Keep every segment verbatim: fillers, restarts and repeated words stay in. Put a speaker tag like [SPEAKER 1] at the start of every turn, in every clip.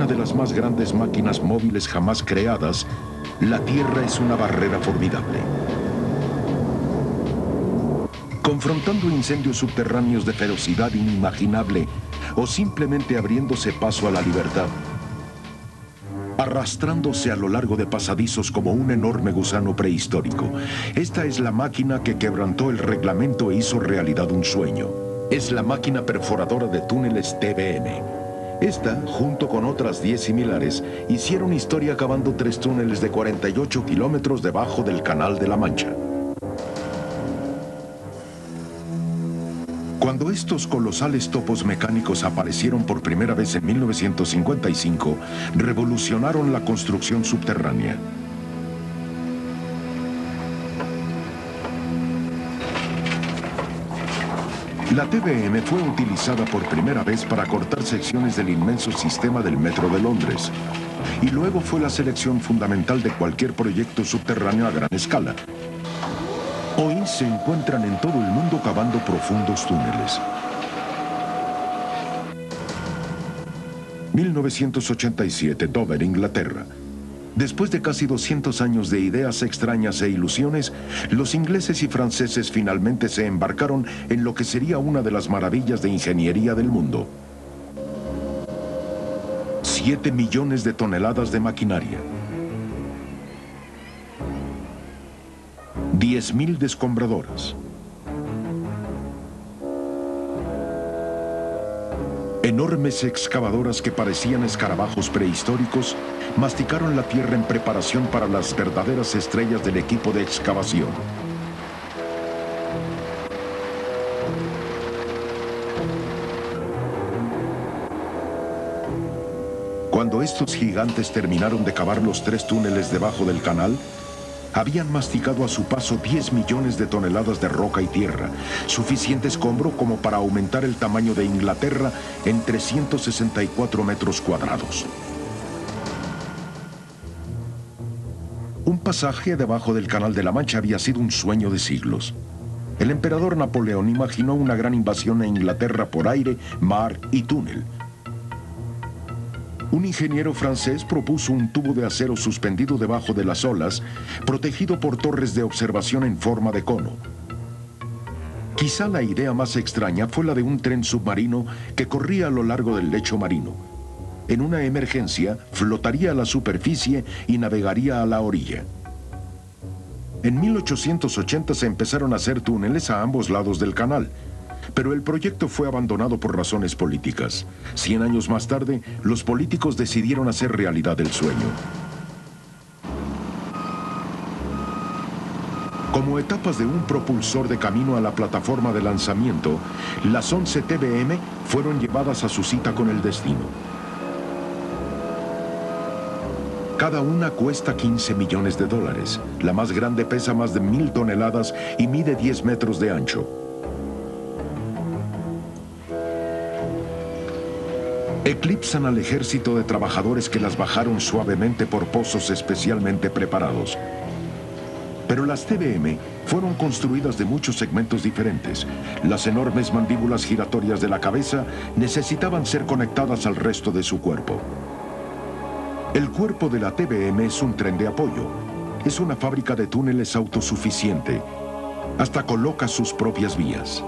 [SPEAKER 1] una de las más grandes máquinas móviles jamás creadas, la Tierra es una barrera formidable. Confrontando incendios subterráneos de ferocidad inimaginable o simplemente abriéndose paso a la libertad, arrastrándose a lo largo de pasadizos como un enorme gusano prehistórico. Esta es la máquina que quebrantó el reglamento e hizo realidad un sueño. Es la máquina perforadora de túneles T B M. Esta, junto con otras diez similares, hicieron historia cavando tres túneles de cuarenta y ocho kilómetros debajo del Canal de la Mancha. Cuando estos colosales topos mecánicos aparecieron por primera vez en mil novecientos cincuenta y cinco, revolucionaron la construcción subterránea. La T B M fue utilizada por primera vez para cortar secciones del inmenso sistema del Metro de Londres, y luego fue la selección fundamental de cualquier proyecto subterráneo a gran escala. Hoy se encuentran en todo el mundo cavando profundos túneles. mil novecientos ochenta y siete, Dover, Inglaterra. Después de casi doscientos años de ideas extrañas e ilusiones, los ingleses y franceses finalmente se embarcaron en lo que sería una de las maravillas de ingeniería del mundo. Siete millones de toneladas de maquinaria. diez mil descombradoras. Enormes excavadoras que parecían escarabajos prehistóricos masticaron la tierra en preparación para las verdaderas estrellas del equipo de excavación. Cuando estos gigantes terminaron de cavar los tres túneles debajo del canal, habían masticado a su paso diez millones de toneladas de roca y tierra, suficiente escombro como para aumentar el tamaño de Inglaterra en trescientos sesenta y cuatro metros cuadrados. Un pasaje debajo del Canal de la Mancha había sido un sueño de siglos. El emperador Napoleón imaginó una gran invasión a Inglaterra por aire, mar y túnel. Un ingeniero francés propuso un tubo de acero suspendido debajo de las olas, protegido por torres de observación en forma de cono. Quizá la idea más extraña fue la de un tren submarino que corría a lo largo del lecho marino. En una emergencia, flotaría a la superficie y navegaría a la orilla. En mil ochocientos ochenta se empezaron a hacer túneles a ambos lados del canal, pero el proyecto fue abandonado por razones políticas. Cien años más tarde, los políticos decidieron hacer realidad el sueño. Como etapas de un propulsor de camino a la plataforma de lanzamiento, las once T B M fueron llevadas a su cita con el destino. Cada una cuesta quince millones de dólares. La más grande pesa más de mil toneladas y mide diez metros de ancho. Eclipsan al ejército de trabajadores que las bajaron suavemente por pozos especialmente preparados. Pero las T B M fueron construidas de muchos segmentos diferentes. Las enormes mandíbulas giratorias de la cabeza necesitaban ser conectadas al resto de su cuerpo. El cuerpo de la T B M es un tren de apoyo. Es una fábrica de túneles autosuficiente. Hasta coloca sus propias vías.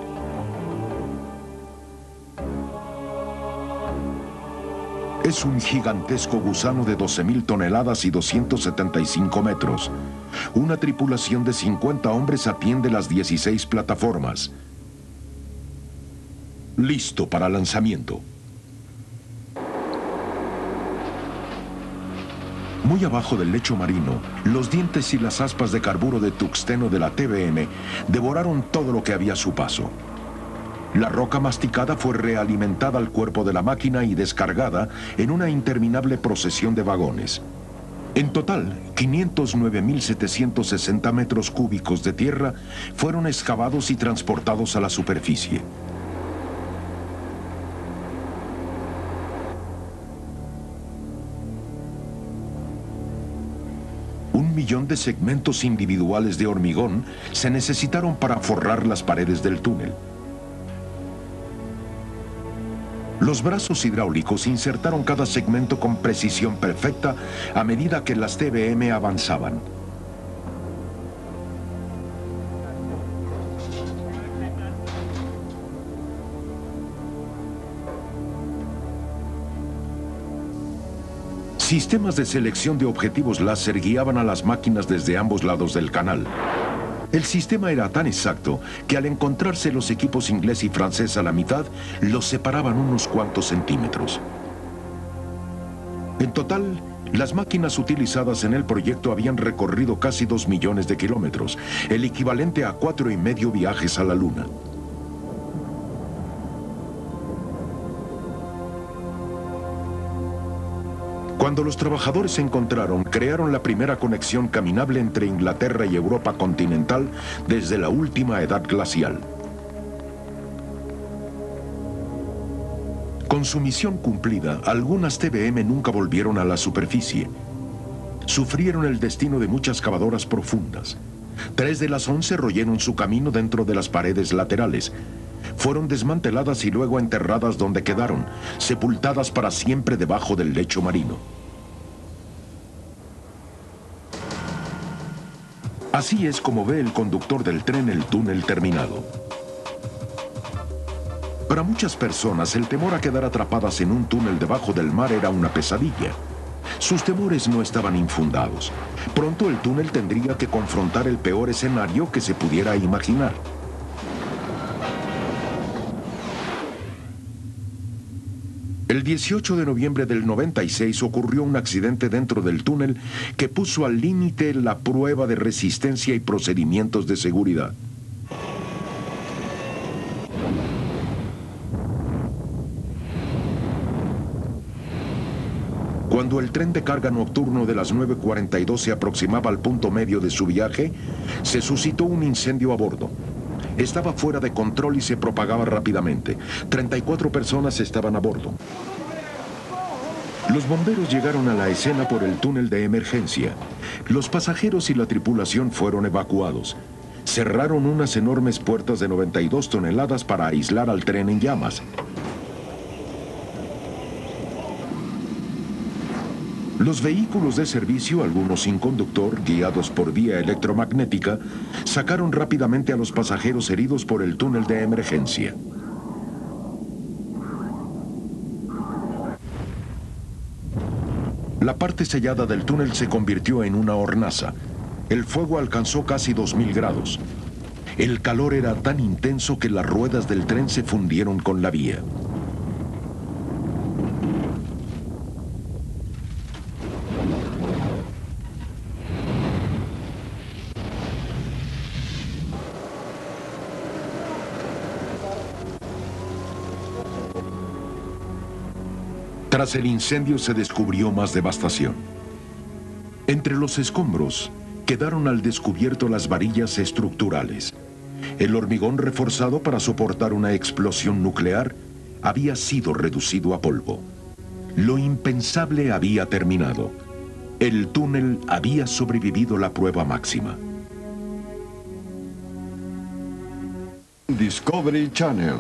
[SPEAKER 1] Es un gigantesco gusano de doce mil toneladas y doscientos setenta y cinco metros. Una tripulación de cincuenta hombres atiende las dieciséis plataformas. Listo para lanzamiento. Muy abajo del lecho marino, los dientes y las aspas de carburo de tuxteno de la T B M devoraron todo lo que había a su paso. La roca masticada fue realimentada al cuerpo de la máquina y descargada en una interminable procesión de vagones. En total, quinientos nueve mil setecientos sesenta metros cúbicos de tierra fueron excavados y transportados a la superficie. Un millón de segmentos individuales de hormigón se necesitaron para forrar las paredes del túnel. Los brazos hidráulicos insertaron cada segmento con precisión perfecta a medida que las T B M avanzaban. Sistemas de selección de objetivos láser guiaban a las máquinas desde ambos lados del canal. El sistema era tan exacto que al encontrarse los equipos inglés y francés a la mitad, los separaban unos cuantos centímetros. En total, las máquinas utilizadas en el proyecto habían recorrido casi dos millones de kilómetros, el equivalente a cuatro y medio viajes a la Luna. Cuando los trabajadores se encontraron, crearon la primera conexión caminable entre Inglaterra y Europa continental desde la última edad glacial. Con su misión cumplida, algunas T B M nunca volvieron a la superficie. Sufrieron el destino de muchas cavadoras profundas. Tres de las once royeron su camino dentro de las paredes laterales. Fueron desmanteladas y luego enterradas donde quedaron, sepultadas para siempre debajo del lecho marino. Así es como ve el conductor del tren el túnel terminado. Para muchas personas, el temor a quedar atrapadas en un túnel debajo del mar era una pesadilla. Sus temores no estaban infundados. Pronto el túnel tendría que confrontar el peor escenario que se pudiera imaginar. El dieciocho de noviembre del noventa y seis ocurrió un accidente dentro del túnel que puso al límite la prueba de resistencia y procedimientos de seguridad. Cuando el tren de carga nocturno de las nueve cuarenta y dos se aproximaba al punto medio de su viaje, se suscitó un incendio a bordo. Estaba fuera de control y se propagaba rápidamente. treinta y cuatro personas estaban a bordo. Los bomberos llegaron a la escena por el túnel de emergencia. Los pasajeros y la tripulación fueron evacuados. Cerraron unas enormes puertas de noventa y dos toneladas para aislar al tren en llamas. Los vehículos de servicio, algunos sin conductor, guiados por vía electromagnética, sacaron rápidamente a los pasajeros heridos por el túnel de emergencia. La parte sellada del túnel se convirtió en una hornaza. El fuego alcanzó casi dos mil grados. El calor era tan intenso que las ruedas del tren se fundieron con la vía. Tras el incendio se descubrió más devastación. Entre los escombros quedaron al descubierto las varillas estructurales. El hormigón reforzado para soportar una explosión nuclear había sido reducido a polvo. Lo impensable había terminado. El túnel había sobrevivido la prueba máxima.
[SPEAKER 2] Discovery Channel.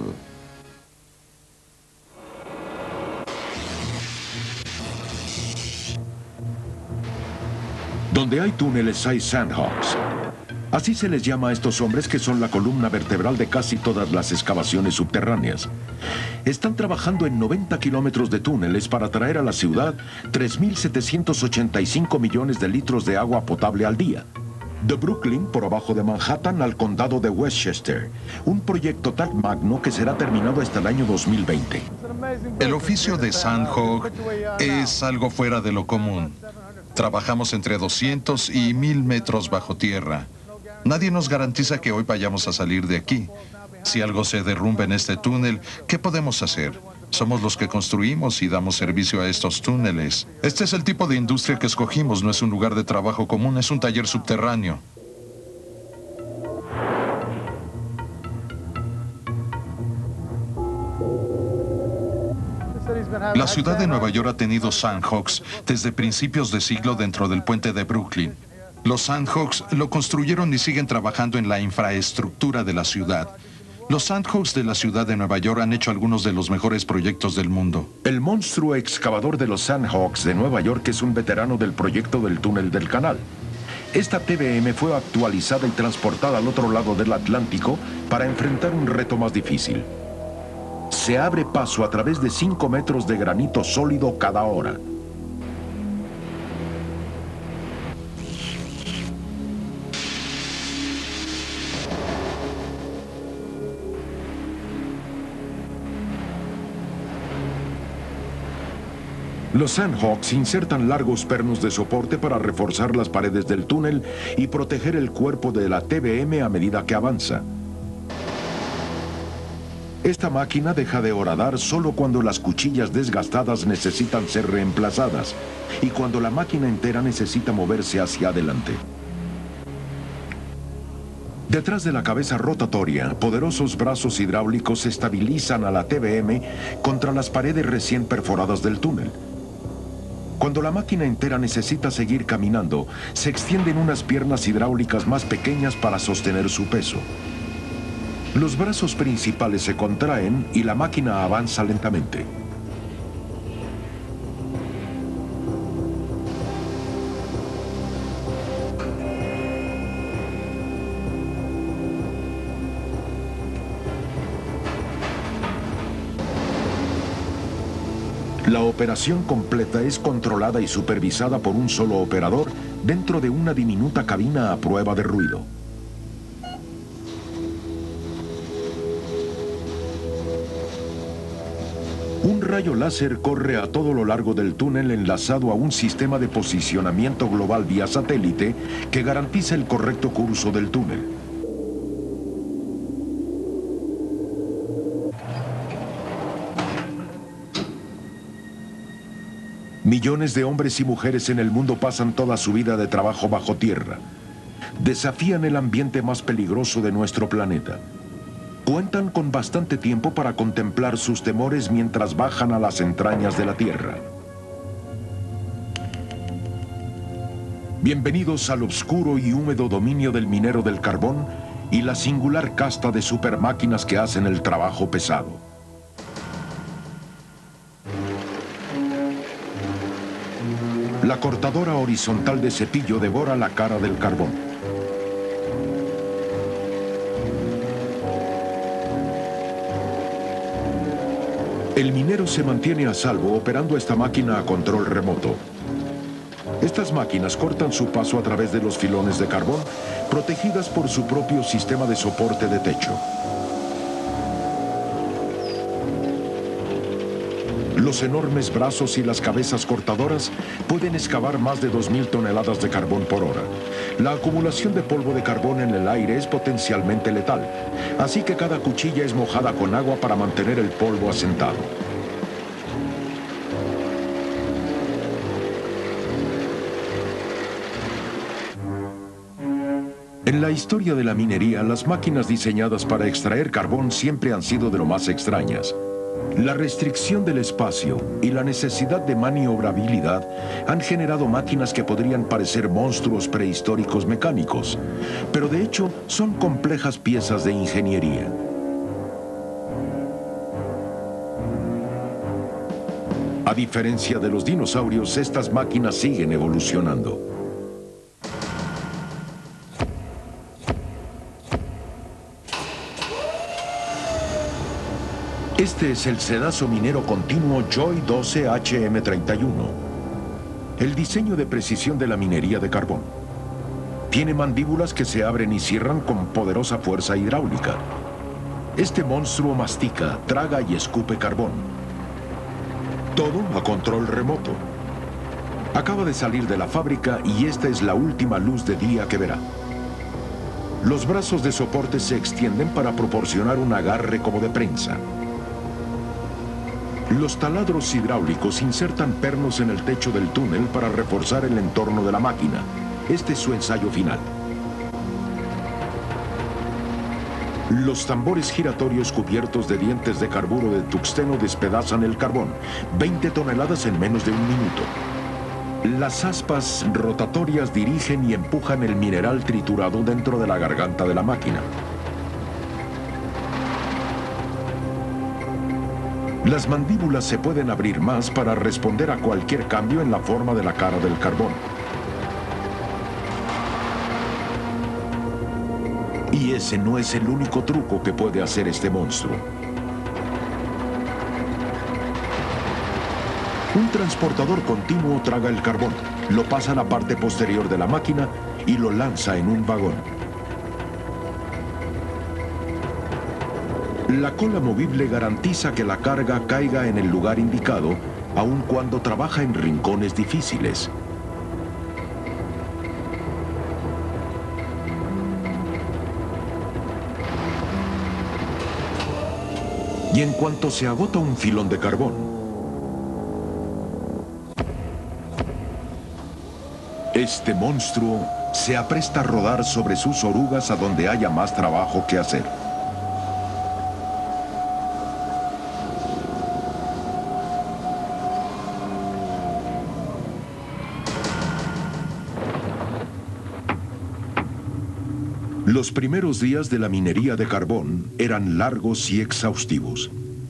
[SPEAKER 1] Donde hay túneles hay Sandhogs. Así se les llama a estos hombres que son la columna vertebral de casi todas las excavaciones subterráneas. Están trabajando en noventa kilómetros de túneles para traer a la ciudad tres mil setecientos ochenta y cinco millones de litros de agua potable al día. De Brooklyn, por abajo de Manhattan, al condado de Westchester. Un proyecto tan magno que será terminado hasta el año dos mil veinte.
[SPEAKER 3] El oficio de Sandhog es algo fuera de lo común. Trabajamos entre doscientos y mil metros bajo tierra. Nadie nos garantiza que hoy vayamos a salir de aquí. Si algo se derrumba en este túnel, ¿qué podemos hacer? Somos los que construimos y damos servicio a estos túneles. Este es el tipo de industria que escogimos. No es un lugar de trabajo común, es un taller subterráneo. La ciudad de Nueva York ha tenido Sandhogs desde principios de siglo dentro del puente de Brooklyn. Los Sandhogs lo construyeron y siguen trabajando en la infraestructura de la ciudad. Los Sandhogs de la ciudad de Nueva York han hecho algunos de los mejores proyectos del mundo.
[SPEAKER 1] El monstruo excavador de los Sandhogs de Nueva York es un veterano del proyecto del túnel del canal. Esta T B M fue actualizada y transportada al otro lado del Atlántico para enfrentar un reto más difícil. Se abre paso a través de cinco metros de granito sólido cada hora. Los Sandhogs insertan largos pernos de soporte para reforzar las paredes del túnel y proteger el cuerpo de la T B M a medida que avanza. Esta máquina deja de horadar solo cuando las cuchillas desgastadas necesitan ser reemplazadas y cuando la máquina entera necesita moverse hacia adelante. Detrás de la cabeza rotatoria, poderosos brazos hidráulicos estabilizan a la T B M contra las paredes recién perforadas del túnel. Cuando la máquina entera necesita seguir caminando, se extienden unas piernas hidráulicas más pequeñas para sostener su peso. Los brazos principales se contraen y la máquina avanza lentamente. La operación completa es controlada y supervisada por un solo operador dentro de una diminuta cabina a prueba de ruido. Un rayo láser corre a todo lo largo del túnel enlazado a un sistema de posicionamiento global vía satélite que garantiza el correcto curso del túnel. Millones de hombres y mujeres en el mundo pasan toda su vida de trabajo bajo tierra. Desafían el ambiente más peligroso de nuestro planeta. Cuentan con bastante tiempo para contemplar sus temores mientras bajan a las entrañas de la tierra. Bienvenidos al oscuro y húmedo dominio del minero del carbón y la singular casta de supermáquinas que hacen el trabajo pesado. La cortadora horizontal de cepillo devora la cara del carbón. El minero se mantiene a salvo operando esta máquina a control remoto. Estas máquinas cortan su paso a través de los filones de carbón, protegidas por su propio sistema de soporte de techo. Los enormes brazos y las cabezas cortadoras pueden excavar más de dos mil toneladas de carbón por hora. La acumulación de polvo de carbón en el aire es potencialmente letal, así que cada cuchilla es mojada con agua para mantener el polvo asentado. En la historia de la minería, las máquinas diseñadas para extraer carbón siempre han sido de lo más extrañas. La restricción del espacio y la necesidad de maniobrabilidad han generado máquinas que podrían parecer monstruos prehistóricos mecánicos, pero de hecho son complejas piezas de ingeniería. A diferencia de los dinosaurios, estas máquinas siguen evolucionando. Este es el sedazo minero continuo Joy doce H M treinta y uno, el diseño de precisión de la minería de carbón. Tiene mandíbulas que se abren y cierran con poderosa fuerza hidráulica. Este monstruo mastica, traga y escupe carbón. Todo a control remoto. Acaba de salir de la fábrica y esta es la última luz de día que verá. Los brazos de soporte se extienden para proporcionar un agarre como de prensa. Los taladros hidráulicos insertan pernos en el techo del túnel para reforzar el entorno de la máquina. Este es su ensayo final. Los tambores giratorios cubiertos de dientes de carburo de tuxteno despedazan el carbón, veinte toneladas en menos de un minuto. Las aspas rotatorias dirigen y empujan el mineral triturado dentro de la garganta de la máquina. Las mandíbulas se pueden abrir más para responder a cualquier cambio en la forma de la cara del carbón. Y ese no es el único truco que puede hacer este monstruo. Un transportador continuo traga el carbón, lo pasa a la parte posterior de la máquina y lo lanza en un vagón. La cola movible garantiza que la carga caiga en el lugar indicado, aun cuando trabaja en rincones difíciles. Y en cuanto se agota un filón de carbón, este monstruo se apresta a rodar sobre sus orugas a donde haya más trabajo que hacer. Los primeros días de la minería de carbón eran largos y exhaustivos.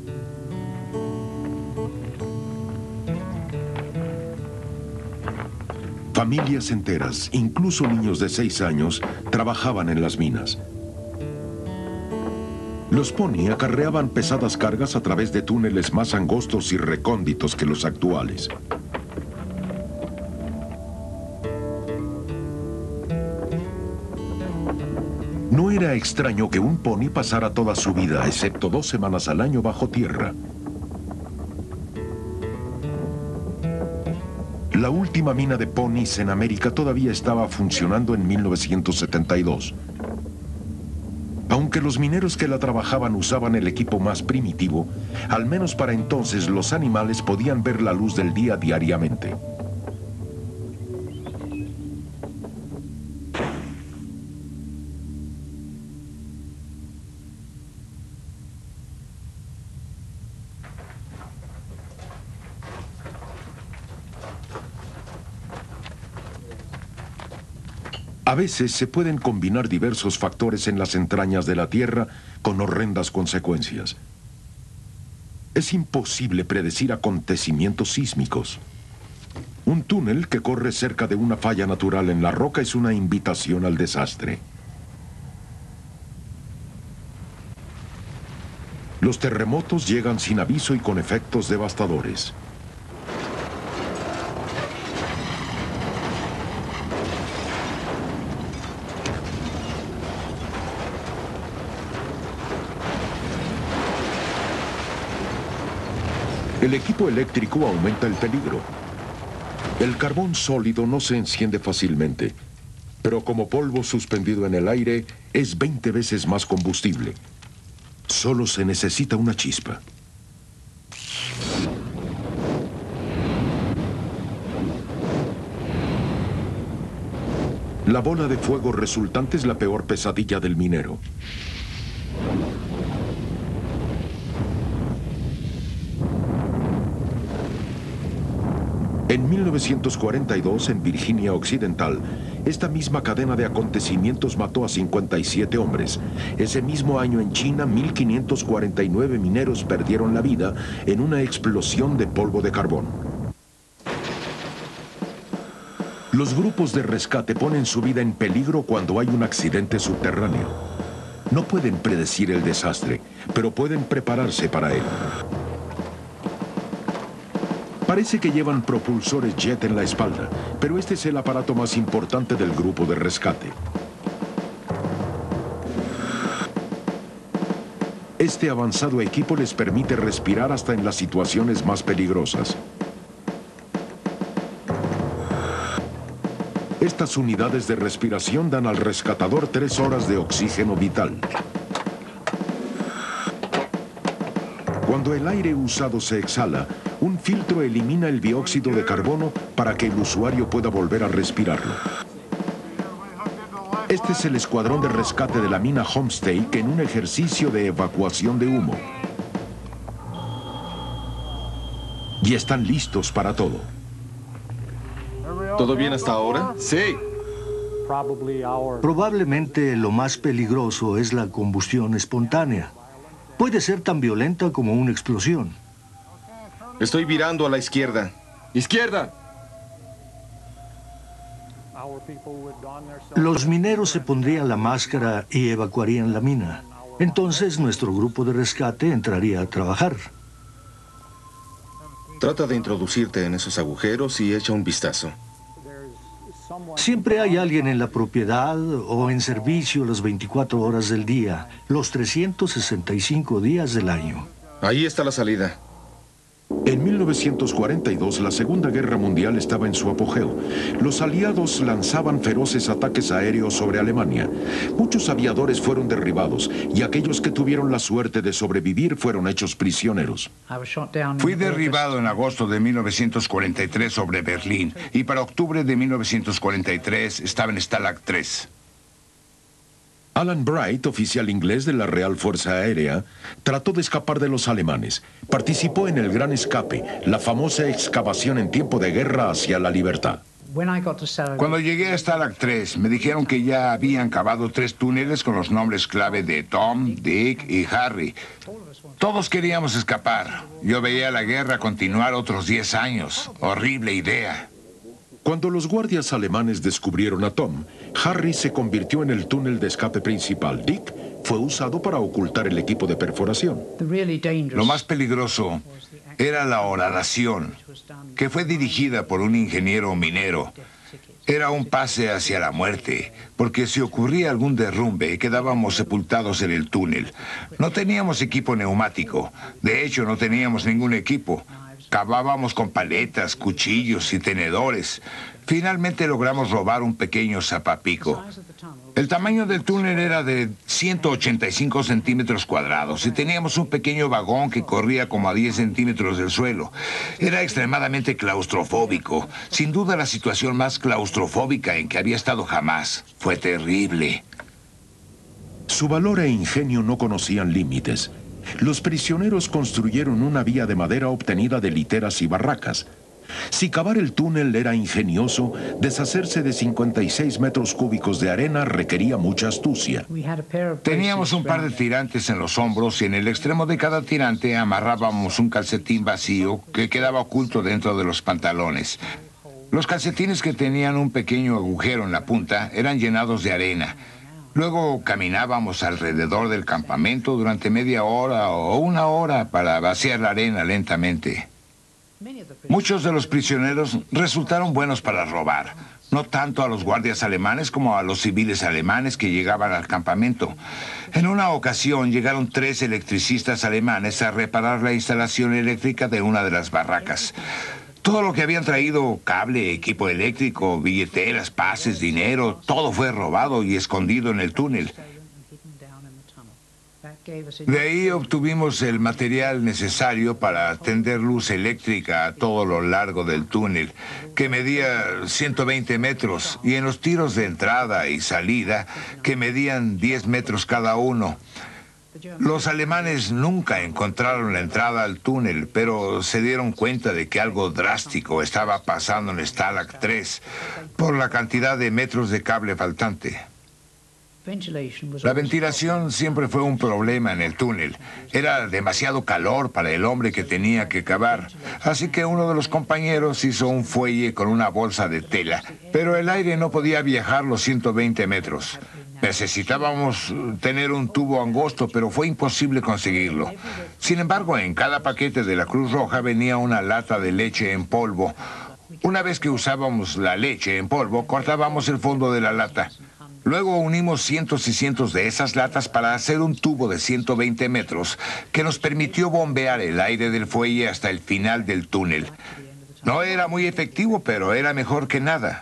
[SPEAKER 1] Familias enteras, incluso niños de seis años, trabajaban en las minas. Los poni acarreaban pesadas cargas a través de túneles más angostos y recónditos que los actuales. No era extraño que un poni pasara toda su vida, excepto dos semanas al año, bajo tierra. La última mina de ponis en América todavía estaba funcionando en mil novecientos setenta y dos. Aunque los mineros que la trabajaban usaban el equipo más primitivo, al menos para entonces los animales podían ver la luz del día diariamente. A veces se pueden combinar diversos factores en las entrañas de la Tierra con horrendas consecuencias. Es imposible predecir acontecimientos sísmicos. Un túnel que corre cerca de una falla natural en la roca es una invitación al desastre. Los terremotos llegan sin aviso y con efectos devastadores. El equipo eléctrico aumenta el peligro. El carbón sólido no se enciende fácilmente, pero como polvo suspendido en el aire, es veinte veces más combustible. Solo se necesita una chispa. La bola de fuego resultante es la peor pesadilla del minero. En mil novecientos cuarenta y dos, en Virginia Occidental, esta misma cadena de acontecimientos mató a cincuenta y siete hombres. Ese mismo año en China, mil quinientos cuarenta y nueve mineros perdieron la vida en una explosión de polvo de carbón. Los grupos de rescate ponen su vida en peligro cuando hay un accidente subterráneo. No pueden predecir el desastre, pero pueden prepararse para él. Parece que llevan propulsores jet en la espalda, pero este es el aparato más importante del grupo de rescate. Este avanzado equipo les permite respirar hasta en las situaciones más peligrosas. Estas unidades de respiración dan al rescatador tres horas de oxígeno vital. Cuando el aire usado se exhala, un filtro elimina el dióxido de carbono para que el usuario pueda volver a respirarlo. Este es el escuadrón de rescate de la mina Homestake en un ejercicio de evacuación de humo. Y están listos para todo.
[SPEAKER 2] ¿Todo bien hasta ahora? Sí.
[SPEAKER 4] Probablemente lo más peligroso es la combustión espontánea. Puede ser tan violenta como una explosión.
[SPEAKER 2] Estoy virando a la izquierda.
[SPEAKER 4] ¡Izquierda!
[SPEAKER 5] Los mineros se pondrían la máscara y evacuarían la mina. Entonces nuestro grupo de rescate entraría a trabajar.
[SPEAKER 2] Trata de introducirte en esos agujeros y echa un vistazo.
[SPEAKER 5] Siempre hay alguien en la propiedad o en servicio las veinticuatro horas del día, los trescientos sesenta y cinco días del año.
[SPEAKER 2] Ahí está la salida.
[SPEAKER 1] En mil novecientos cuarenta y dos, la Segunda Guerra Mundial estaba en su apogeo. Los aliados lanzaban feroces ataques aéreos sobre Alemania. Muchos aviadores fueron derribados y aquellos que tuvieron la suerte de sobrevivir fueron hechos prisioneros.
[SPEAKER 6] Fui derribado en agosto de mil novecientos cuarenta y tres sobre Berlín y para octubre de mil novecientos cuarenta y tres estaba en Stalag tres.
[SPEAKER 1] Alan Bright, oficial inglés de la Real Fuerza Aérea, trató de escapar de los alemanes. Participó en el Gran Escape, la famosa excavación en tiempo de guerra hacia la libertad.
[SPEAKER 6] Cuando llegué a Stalag tres, me dijeron que ya habían cavado tres túneles con los nombres clave de Tom, Dick y Harry. Todos queríamos escapar. Yo veía la guerra continuar otros diez años. Horrible idea.
[SPEAKER 1] Cuando los guardias alemanes descubrieron a Tom, Harry se convirtió en el túnel de escape principal. Dick fue usado para ocultar el equipo de perforación.
[SPEAKER 6] Lo más peligroso era la horadación, que fue dirigida por un ingeniero minero. Era un pase hacia la muerte, porque si ocurría algún derrumbe, quedábamos sepultados en el túnel. No teníamos equipo neumático. De hecho, no teníamos ningún equipo. Cavábamos con paletas, cuchillos y tenedores. Finalmente logramos robar un pequeño zapapico. El tamaño del túnel era de ciento ochenta y cinco centímetros cuadrados y teníamos un pequeño vagón que corría como a diez centímetros del suelo. Era extremadamente claustrofóbico. Sin duda la situación más claustrofóbica en que había estado jamás. Fue terrible.
[SPEAKER 1] Su valor e ingenio no conocían límites. Los prisioneros construyeron una vía de madera obtenida de literas y barracas. Si cavar el túnel era ingenioso, deshacerse de cincuenta y seis metros cúbicos de arena requería mucha astucia.
[SPEAKER 6] Teníamos un par de tirantes en los hombros y en el extremo de cada tirante amarrábamos un calcetín vacío que quedaba oculto dentro de los pantalones. Los calcetines, que tenían un pequeño agujero en la punta, eran llenados de arena. Luego caminábamos alrededor del campamento durante media hora o una hora para vaciar la arena lentamente. Muchos de los prisioneros resultaron buenos para robar, no tanto a los guardias alemanes como a los civiles alemanes que llegaban al campamento. En una ocasión llegaron tres electricistas alemanes a reparar la instalación eléctrica de una de las barracas. Todo lo que habían traído, cable, equipo eléctrico, billeteras, pases, dinero, todo fue robado y escondido en el túnel. De ahí obtuvimos el material necesario para tender luz eléctrica a todo lo largo del túnel, que medía ciento veinte metros, y en los tiros de entrada y salida, que medían diez metros cada uno. Los alemanes nunca encontraron la entrada al túnel, pero se dieron cuenta de que algo drástico estaba pasando en Stalag tres por la cantidad de metros de cable faltante. La ventilación siempre fue un problema en el túnel. Era demasiado calor para el hombre que tenía que cavar. Así que uno de los compañeros hizo un fuelle con una bolsa de tela, pero el aire no podía viajar los ciento veinte metros. Necesitábamos tener un tubo angosto, pero fue imposible conseguirlo. Sin embargo, en cada paquete de la Cruz Roja venía una lata de leche en polvo. Una vez que usábamos la leche en polvo, cortábamos el fondo de la lata. Luego unimos cientos y cientos de esas latas para hacer un tubo de ciento veinte metros que nos permitió bombear el aire del fuelle hasta el final del túnel. No era muy efectivo, pero era mejor que nada.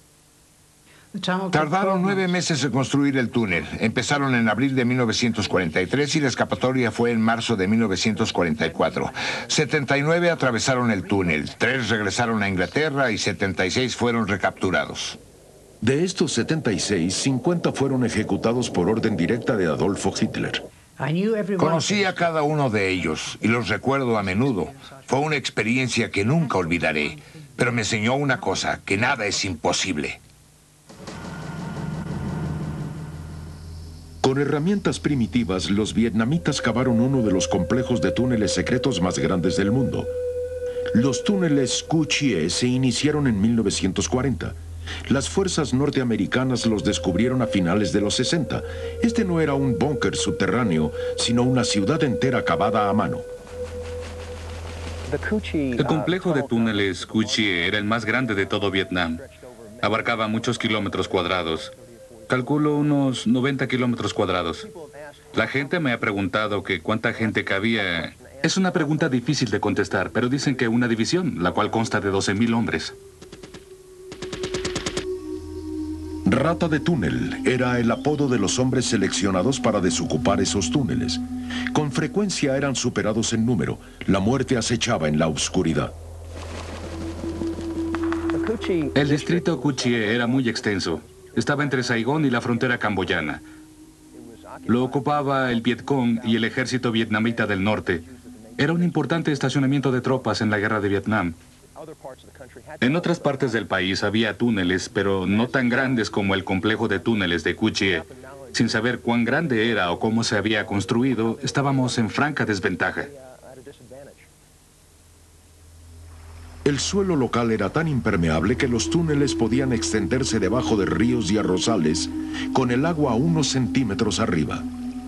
[SPEAKER 6] Tardaron nueve meses en construir el túnel. Empezaron en abril de mil novecientos cuarenta y tres y la escapatoria fue en marzo de mil novecientos cuarenta y cuatro. setenta y nueve atravesaron el túnel, tres regresaron a Inglaterra y setenta y seis fueron recapturados.
[SPEAKER 1] De estos setenta y seis, cincuenta fueron ejecutados por orden directa de Adolfo Hitler.
[SPEAKER 6] Conocí a cada uno de ellos y los recuerdo a menudo. Fue una experiencia que nunca olvidaré, pero me enseñó una cosa, que nada es imposible.
[SPEAKER 1] Con herramientas primitivas, los vietnamitas cavaron uno de los complejos de túneles secretos más grandes del mundo. Los túneles Q C E se iniciaron en mil novecientos cuarenta. Las fuerzas norteamericanas los descubrieron a finales de los sesenta. Este no era un búnker subterráneo, sino una ciudad entera cavada a mano.
[SPEAKER 4] El complejo de túneles Q C E era el más grande de todo Vietnam. Abarcaba muchos kilómetros cuadrados. Calculo unos noventa kilómetros cuadrados. La gente me ha preguntado que cuánta gente cabía. Es una pregunta difícil de contestar, pero dicen que una división, la cual consta de doce mil hombres.
[SPEAKER 1] Rata de túnel era el apodo de los hombres seleccionados para desocupar esos túneles. Con frecuencia eran superados en número. La muerte acechaba en la oscuridad.
[SPEAKER 4] El distrito Q C E era muy extenso. Estaba entre Saigón y la frontera camboyana. Lo ocupaba el Vietcong y el ejército vietnamita del norte. Era un importante estacionamiento de tropas en la guerra de Vietnam. En otras partes del país había túneles, pero no tan grandes como el complejo de túneles de Q C E. Sin saber cuán grande era o cómo se había construido, estábamos en franca desventaja.
[SPEAKER 1] El suelo local era tan impermeable que los túneles podían extenderse debajo de ríos y arrozales, con el agua a unos centímetros arriba.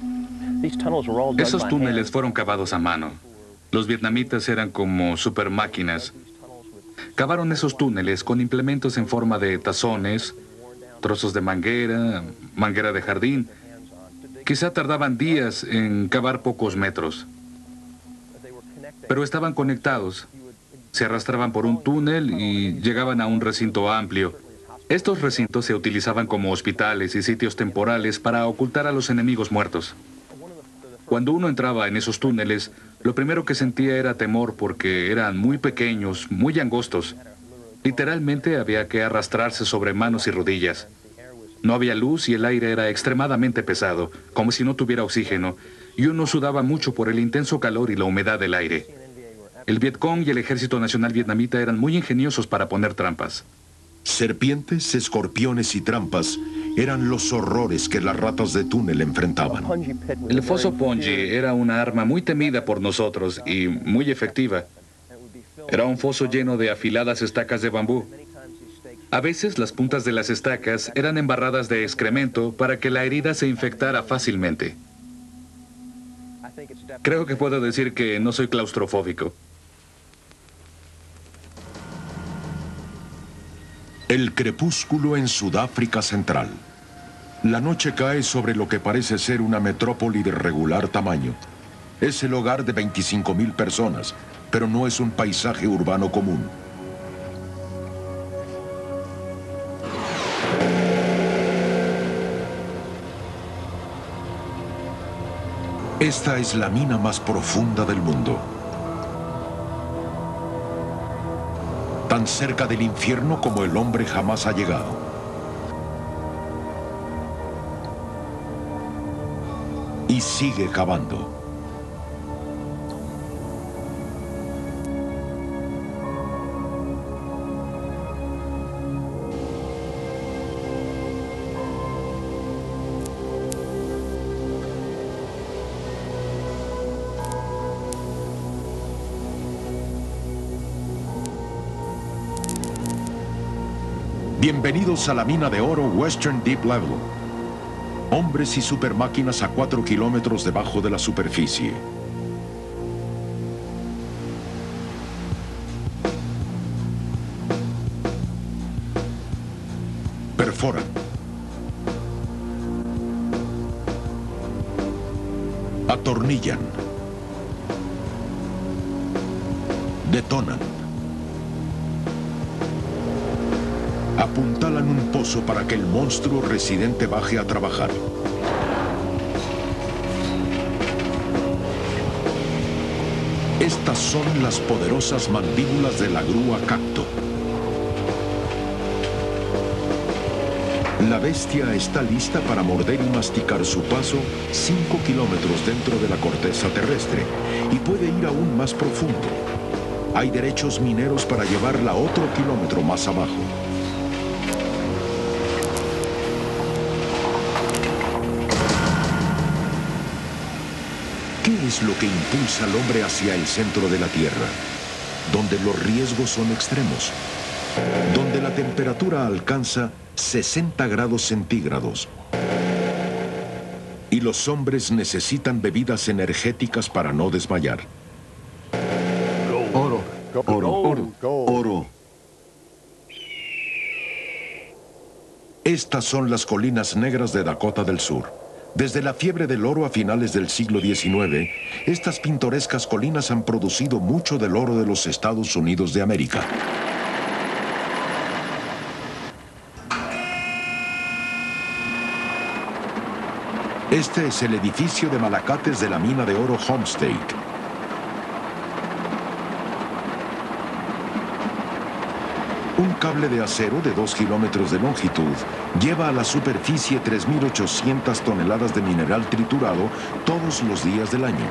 [SPEAKER 4] Esos túneles fueron cavados a mano. Los vietnamitas eran como super máquinas. Cavaron esos túneles con implementos en forma de tazones, trozos de manguera, manguera de jardín. Quizá tardaban días en cavar pocos metros. Pero estaban conectados. Se arrastraban por un túnel y llegaban a un recinto amplio. Estos recintos se utilizaban como hospitales y sitios temporales para ocultar a los enemigos muertos. Cuando uno entraba en esos túneles, lo primero que sentía era temor porque eran muy pequeños, muy angostos. Literalmente había que arrastrarse sobre manos y rodillas. No había luz y el aire era extremadamente pesado, como si no tuviera oxígeno, y uno sudaba mucho por el intenso calor y la humedad del aire. El Vietcong y el Ejército Nacional Vietnamita eran muy ingeniosos para poner trampas.
[SPEAKER 1] Serpientes, escorpiones y trampas eran los horrores que las ratas de túnel enfrentaban.
[SPEAKER 4] El foso Ponji era una arma muy temida por nosotros y muy efectiva. Era un foso lleno de afiladas estacas de bambú. A veces las puntas de las estacas eran embarradas de excremento para que la herida se infectara fácilmente. Creo que puedo decir que no soy claustrofóbico.
[SPEAKER 1] El crepúsculo en Sudáfrica Central. La noche cae sobre lo que parece ser una metrópoli de regular tamaño. Es el hogar de veinticinco mil personas, pero no es un paisaje urbano común. Esta es la mina más profunda del mundo. Tan cerca del infierno como el hombre jamás ha llegado. Y sigue cavando. Bienvenidos a la mina de oro Western Deep Level. Hombres y supermáquinas a cuatro kilómetros debajo de la superficie. Perforan. Atornillan. Detonan. Apuntalan un pozo para que el monstruo residente baje a trabajar. Estas son las poderosas mandíbulas de la grúa Cacto. La bestia está lista para morder y masticar su paso cinco kilómetros dentro de la corteza terrestre y puede ir aún más profundo. Hay derechos mineros para llevarla otro kilómetro más abajo. ¿Qué es lo que impulsa al hombre hacia el centro de la Tierra? donde los riesgos son extremos, donde la temperatura alcanza sesenta grados centígrados y los hombres necesitan bebidas energéticas para no desmayar.
[SPEAKER 7] Oro, oro, oro, oro.
[SPEAKER 1] Estas son las colinas negras de Dakota del Sur. Desde la fiebre del oro a finales del siglo diecinueve, estas pintorescas colinas han producido mucho del oro de los Estados Unidos de América. Este es el edificio de Malacates de la mina de oro Homestake. Un cable de acero de dos kilómetros de longitud lleva a la superficie tres mil ochocientas toneladas de mineral triturado todos los días del año.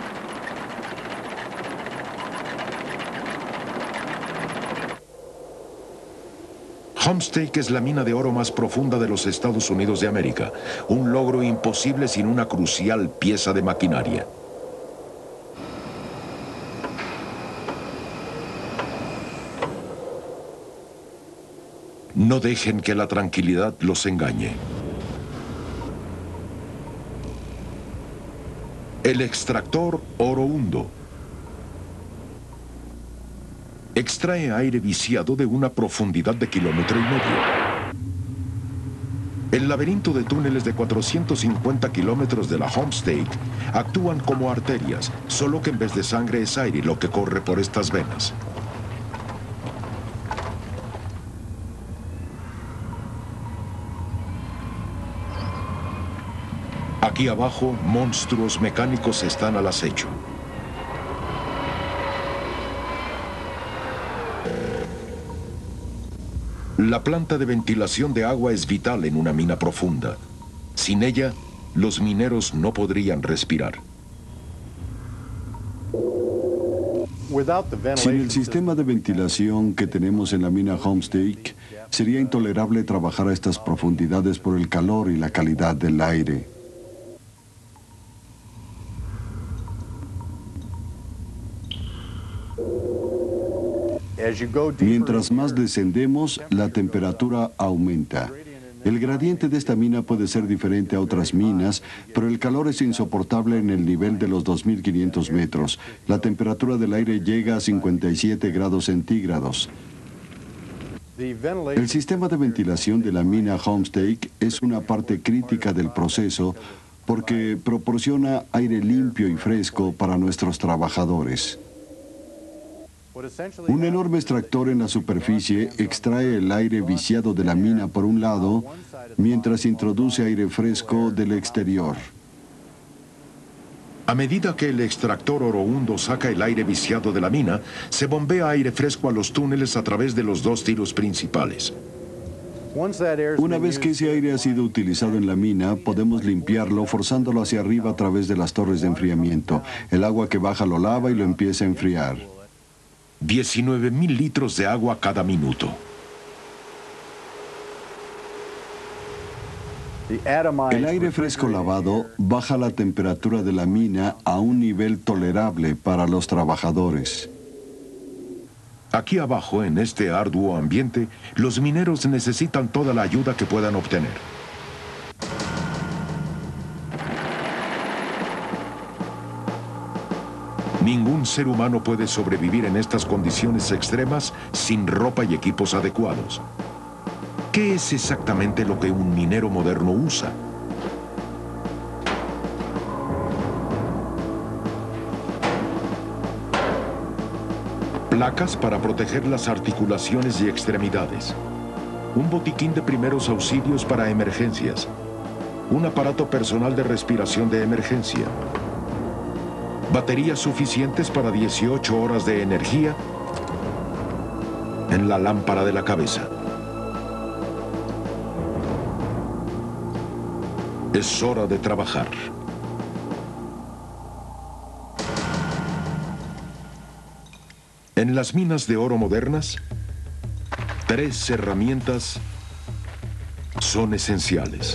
[SPEAKER 1] Homestake es la mina de oro más profunda de los Estados Unidos de América, un logro imposible sin una crucial pieza de maquinaria. No dejen que la tranquilidad los engañe. El extractor Oro Hundo extrae aire viciado de una profundidad de kilómetro y medio. El laberinto de túneles de cuatrocientos cincuenta kilómetros de la Homestake actúan como arterias, solo que en vez de sangre es aire lo que corre por estas venas. Aquí abajo, monstruos mecánicos están al acecho. La planta de ventilación de agua es vital en una mina profunda. Sin ella, los mineros no podrían respirar.
[SPEAKER 7] Sin el sistema de ventilación que tenemos en la mina Homestake, sería intolerable trabajar a estas profundidades por el calor y la calidad del aire. Mientras más descendemos, la temperatura aumenta. El gradiente de esta mina puede ser diferente a otras minas, pero el calor es insoportable en el nivel de los dos mil quinientos metros. La temperatura del aire llega a cincuenta y siete grados centígrados. El sistema de ventilación de la mina Homestake es una parte crítica del proceso porque proporciona aire limpio y fresco para nuestros trabajadores. Un enorme extractor en la superficie extrae el aire viciado de la mina por un lado, mientras introduce aire fresco del exterior.
[SPEAKER 1] A medida que el extractor Oro Hundo saca el aire viciado de la mina, se bombea aire fresco a los túneles a través de los dos tiros principales.
[SPEAKER 7] Una vez que ese aire ha sido utilizado en la mina, podemos limpiarlo forzándolo hacia arriba a través de las torres de enfriamiento. El agua que baja lo lava y lo empieza a enfriar.
[SPEAKER 1] diecinueve mil litros de agua cada minuto.
[SPEAKER 7] El aire fresco lavado baja la temperatura de la mina a un nivel tolerable para los trabajadores.
[SPEAKER 1] Aquí abajo, en este arduo ambiente, los mineros necesitan toda la ayuda que puedan obtener. Ningún ser humano puede sobrevivir en estas condiciones extremas sin ropa y equipos adecuados. ¿Qué es exactamente lo que un minero moderno usa? Placas para proteger las articulaciones y extremidades. Un botiquín de primeros auxilios para emergencias. Un aparato personal de respiración de emergencia. Baterías suficientes para dieciocho horas de energía en la lámpara de la cabeza. Es hora de trabajar. En las minas de oro modernas, tres herramientas son esenciales.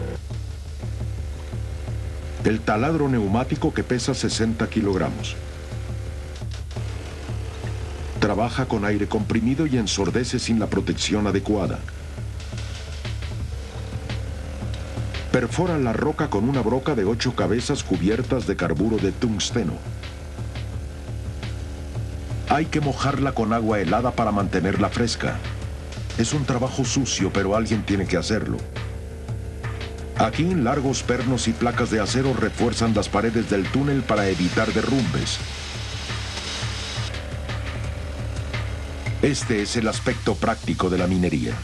[SPEAKER 1] El taladro neumático que pesa sesenta kilogramos. trabaja con aire comprimido y ensordece sin la protección adecuada. Perfora la roca con una broca de ocho cabezas cubiertas de carburo de tungsteno. Hay que mojarla con agua helada para mantenerla fresca. Es un trabajo sucio, pero alguien tiene que hacerlo. Aquí, largos pernos y placas de acero refuerzan las paredes del túnel para evitar derrumbes. Este es el aspecto práctico de la minería.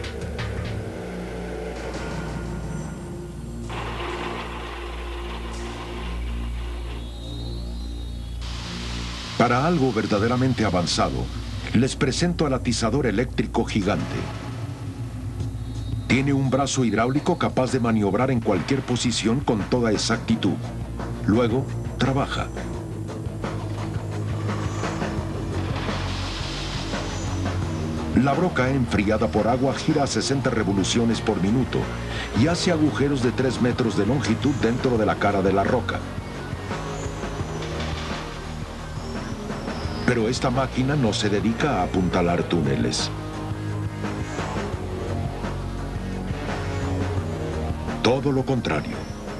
[SPEAKER 1] Para algo verdaderamente avanzado, les presento al atizador eléctrico gigante. Tiene un brazo hidráulico capaz de maniobrar en cualquier posición con toda exactitud. Luego, trabaja. La broca enfriada por agua gira a sesenta revoluciones por minuto y hace agujeros de tres metros de longitud dentro de la cara de la roca. Pero esta máquina no se dedica a apuntalar túneles. Todo lo contrario.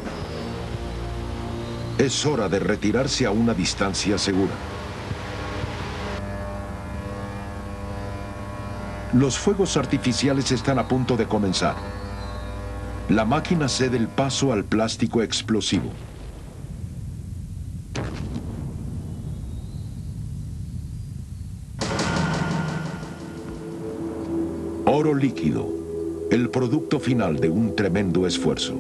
[SPEAKER 1] Es hora de retirarse a una distancia segura. Los fuegos artificiales están a punto de comenzar. La máquina cede el paso al plástico explosivo. Oro líquido, el producto final de un tremendo esfuerzo.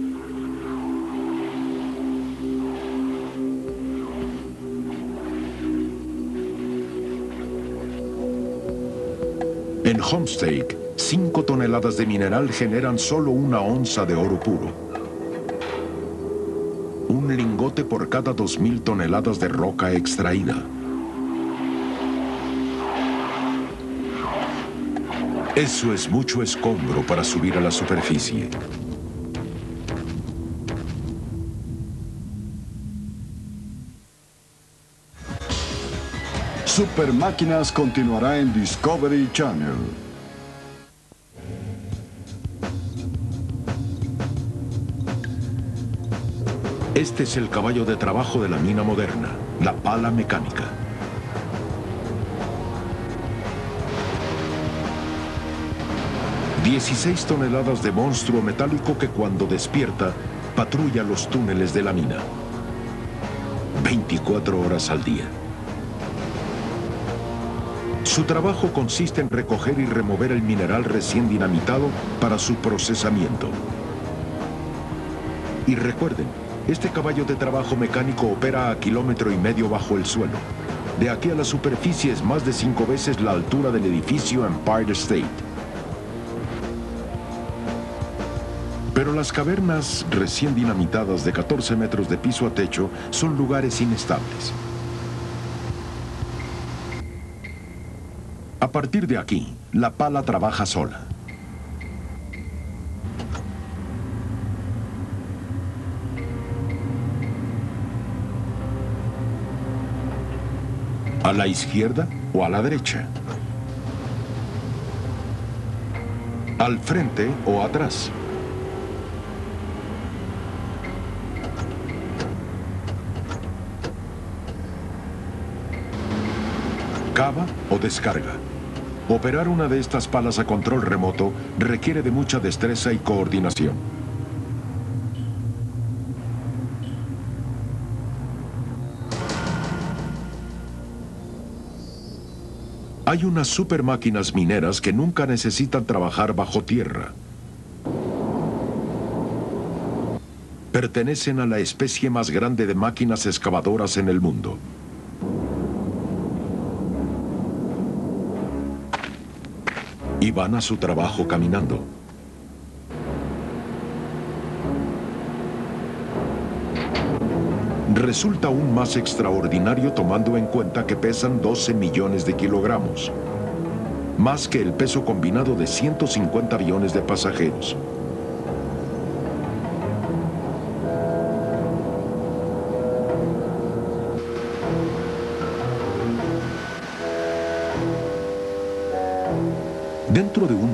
[SPEAKER 1] En Homestake, cinco toneladas de mineral generan solo una onza de oro puro. Un lingote por cada dos mil toneladas de roca extraída. Eso es mucho escombro para subir a la superficie.
[SPEAKER 7] Super Máquinas continuará en Discovery Channel.
[SPEAKER 1] Este es el caballo de trabajo de la mina moderna, la pala mecánica. dieciséis toneladas de monstruo metálico que cuando despierta, patrulla los túneles de la mina. veinticuatro horas al día. Su trabajo consiste en recoger y remover el mineral recién dinamitado para su procesamiento. Y recuerden, este caballo de trabajo mecánico opera a kilómetro y medio bajo el suelo. De aquí a la superficie es más de cinco veces la altura del edificio Empire State. Pero las cavernas recién dinamitadas de catorce metros de piso a techo son lugares inestables. A partir de aquí, la pala trabaja sola. ¿A la izquierda o a la derecha? ¿Al frente o atrás? ¿Cava o descarga? Operar una de estas palas a control remoto requiere de mucha destreza y coordinación. Hay unas super máquinas mineras que nunca necesitan trabajar bajo tierra. Pertenecen a la especie más grande de máquinas excavadoras en el mundo. Y van a su trabajo caminando. Resulta aún más extraordinario tomando en cuenta que pesan doce millones de kilogramos, más que el peso combinado de ciento cincuenta aviones de pasajeros.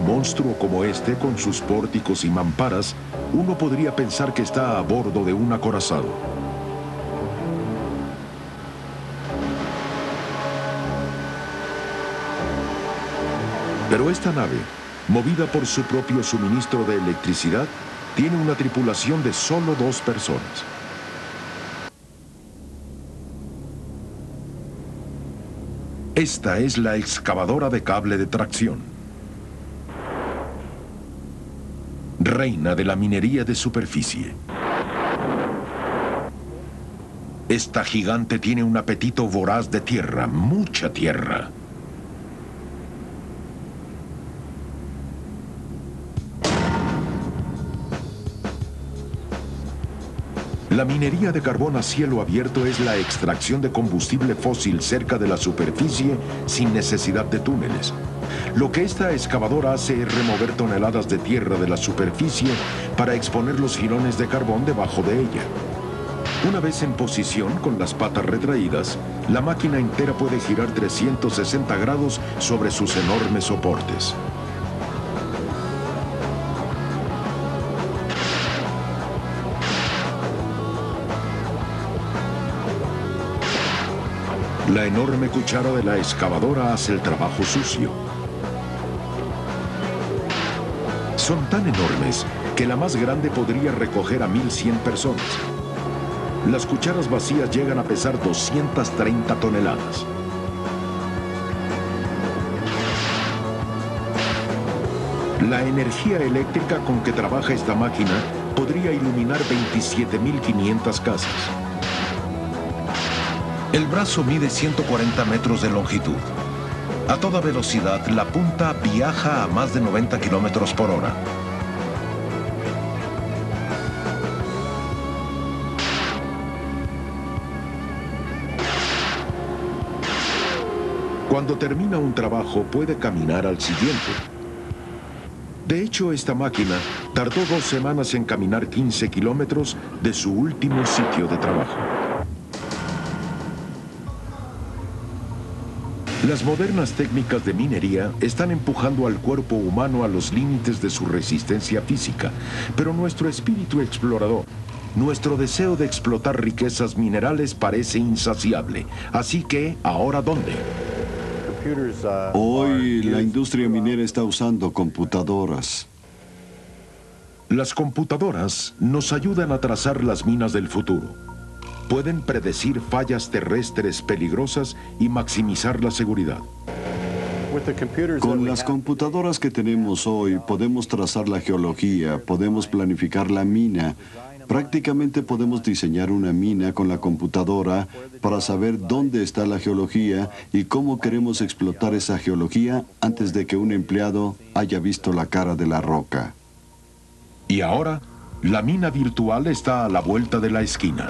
[SPEAKER 1] un monstruo como este, con sus pórticos y mamparas, uno podría pensar que está a bordo de un acorazado. Pero esta nave, movida por su propio suministro de electricidad, tiene una tripulación de solo dos personas. Esta es la excavadora de cable de tracción. Reina de la minería de superficie. Esta gigante tiene un apetito voraz de tierra, mucha tierra. La minería de carbón a cielo abierto es la extracción de combustible fósil cerca de la superficie sin necesidad de túneles. Lo que esta excavadora hace es remover toneladas de tierra de la superficie para exponer los jirones de carbón debajo de ella. Una vez en posición, con las patas retraídas, la máquina entera puede girar trescientos sesenta grados sobre sus enormes soportes. La enorme cuchara de la excavadora hace el trabajo sucio. Son tan enormes que la más grande podría recoger a mil cien personas. Las cucharas vacías llegan a pesar doscientas treinta toneladas. La energía eléctrica con que trabaja esta máquina podría iluminar veintisiete mil quinientas casas. El brazo mide ciento cuarenta metros de longitud. A toda velocidad, la punta viaja a más de noventa kilómetros por hora. Cuando termina un trabajo, puede caminar al siguiente. De hecho, esta máquina tardó dos semanas en caminar quince kilómetros de su último sitio de trabajo. Las modernas técnicas de minería están empujando al cuerpo humano a los límites de su resistencia física, pero nuestro espíritu explorador, nuestro deseo de explotar riquezas minerales parece insaciable. Así que, ¿ahora dónde?
[SPEAKER 7] Hoy la industria minera está usando computadoras.
[SPEAKER 1] Las computadoras nos ayudan a trazar las minas del futuro. Pueden predecir fallas terrestres peligrosas y maximizar la seguridad.
[SPEAKER 7] Con las computadoras que tenemos hoy, podemos trazar la geología, podemos planificar la mina. Prácticamente podemos diseñar una mina con la computadora para saber dónde está la geología y cómo queremos explotar esa geología antes de que un empleado haya visto la cara de la roca.
[SPEAKER 1] Y ahora, la mina virtual está a la vuelta de la esquina.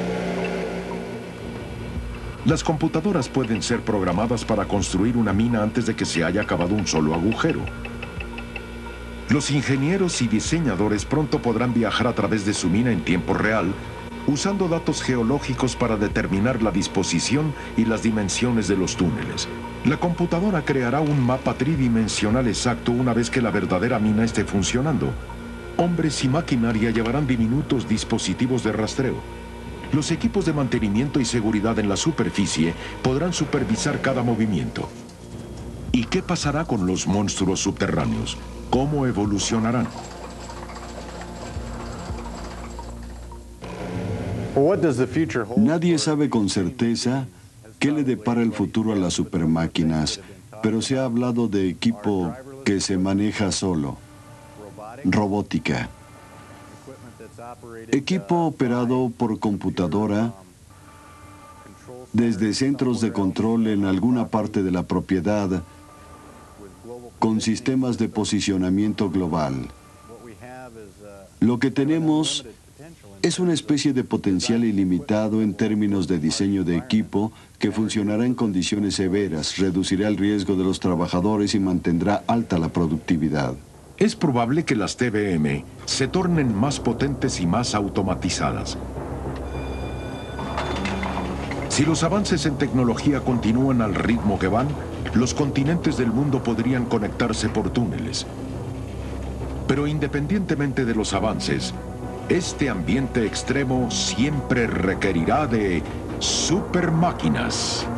[SPEAKER 1] Las computadoras pueden ser programadas para construir una mina antes de que se haya acabado un solo agujero. Los ingenieros y diseñadores pronto podrán viajar a través de su mina en tiempo real, usando datos geológicos para determinar la disposición y las dimensiones de los túneles. La computadora creará un mapa tridimensional exacto una vez que la verdadera mina esté funcionando. Hombres y maquinaria llevarán diminutos dispositivos de rastreo. Los equipos de mantenimiento y seguridad en la superficie podrán supervisar cada movimiento. ¿Y qué pasará con los monstruos subterráneos? ¿Cómo evolucionarán?
[SPEAKER 7] Nadie sabe con certeza qué le depara el futuro a las supermáquinas, pero se ha hablado de equipo que se maneja solo. Robótica. Equipo operado por computadora desde centros de control en alguna parte de la propiedad con sistemas de posicionamiento global. Lo que tenemos es una especie de potencial ilimitado en términos de diseño de equipo que funcionará en condiciones severas, reducirá el riesgo de los trabajadores y mantendrá alta la productividad.
[SPEAKER 1] Es probable que las T B M se tornen más potentes y más automatizadas. Si los avances en tecnología continúan al ritmo que van, los continentes del mundo podrían conectarse por túneles. Pero independientemente de los avances, este ambiente extremo siempre requerirá de supermáquinas.